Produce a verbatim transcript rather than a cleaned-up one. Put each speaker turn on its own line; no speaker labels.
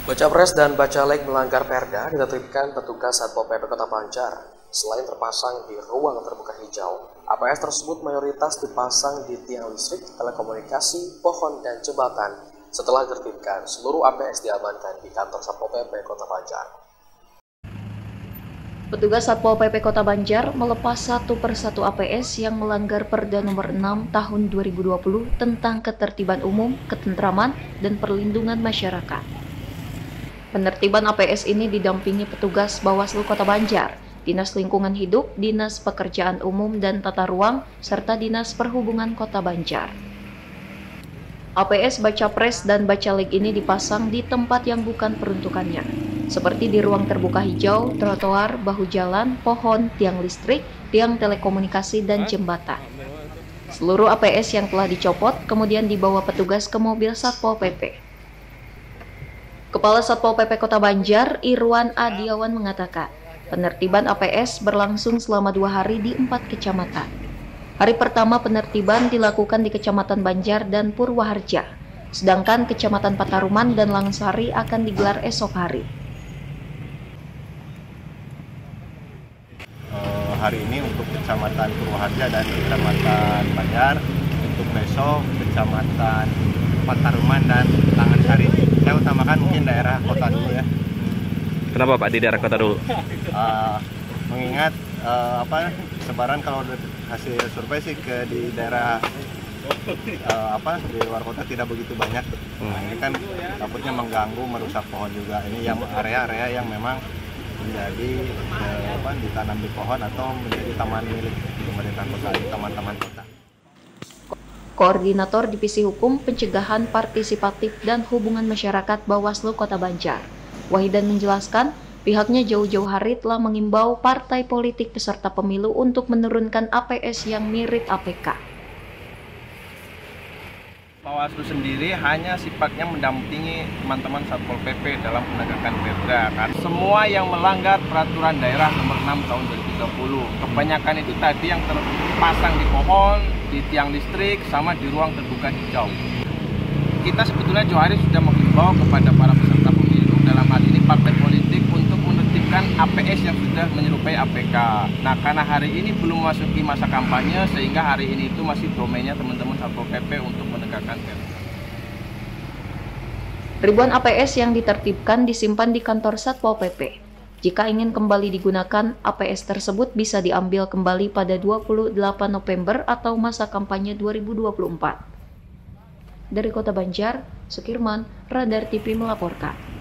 Baca pres dan bacalek melanggar perda ditertibkan petugas Satpol P P Kota Banjar. Selain terpasang di ruang terbuka hijau, A P S tersebut mayoritas dipasang di tiang listrik, telekomunikasi, pohon, dan jembatan. Setelah ditertibkan, seluruh A P S diamankan di kantor Satpol P P Kota Banjar.
Petugas Satpol P P Kota Banjar melepas satu persatu A P S yang melanggar Perda Nomor enam Tahun dua ribu dua puluh tentang ketertiban umum, ketentraman, dan perlindungan masyarakat. Penertiban A P S ini didampingi petugas Bawaslu Kota Banjar, Dinas Lingkungan Hidup, Dinas Pekerjaan Umum dan Tata Ruang, serta Dinas Perhubungan Kota Banjar. A P S baca pres dan bacalek ini dipasang di tempat yang bukan peruntukannya, seperti di ruang terbuka hijau, trotoar, bahu jalan, pohon, tiang listrik, tiang telekomunikasi, dan jembatan. Seluruh A P S yang telah dicopot kemudian dibawa petugas ke mobil Satpol P P. Kepala Satpol P P Kota Banjar, Irwan Adiawan mengatakan, penertiban A P S berlangsung selama dua hari di empat kecamatan. Hari pertama penertiban dilakukan di Kecamatan Banjar dan Purwaharja, sedangkan Kecamatan Pataruman dan Langsari akan digelar esok hari.
Uh, hari ini untuk Kecamatan Purwaharja dan Kecamatan Banjar, untuk besok Kecamatan Pataruman dan Langsari. Saya utamakan mungkin daerah kota dulu ya.
Kenapa Pak di daerah kota dulu?
Uh, mengingat uh, apa sebaran kalau hasil survei sih ke di daerah uh, apa di luar kota tidak begitu banyak. Nah, ini kan takutnya mengganggu, merusak pohon juga. Ini yang area-area yang memang menjadi uh, apa ditanam di pohon atau menjadi taman milik pemerintah kota, taman-taman kota.
Koordinator Divisi Hukum, Pencegahan, Partisipatif, dan Hubungan Masyarakat Bawaslu Kota Banjar, Wahidan menjelaskan, pihaknya jauh-jauh hari telah mengimbau partai politik peserta pemilu untuk menurunkan A P S yang mirip A P K.
Bawaslu sendiri hanya sifatnya mendampingi teman-teman Satpol P P dalam penegakan perda kan. Semua yang melanggar peraturan daerah nomor enam tahun dua ribu dua puluh, kebanyakan itu tadi yang terpasang di pohon, di tiang listrik, sama di ruang terbuka hijau. Kita sebetulnya jauh hari sudah mengimbau kepada para peserta pemilu, dalam hal ini partai politik, untuk menertibkan A P S yang sudah menyerupai A P K. Nah, karena hari ini belum memasuki masa kampanye, sehingga hari ini itu masih domainnya teman-teman Satpol P P untuk menegakkan perda.
Ribuan A P S yang ditertibkan disimpan di kantor Satpol P P. Jika ingin kembali digunakan, A P S tersebut bisa diambil kembali pada dua puluh delapan November atau masa kampanye dua ribu dua puluh empat. Dari Kota Banjar, Sukirman, Radar T V melaporkan.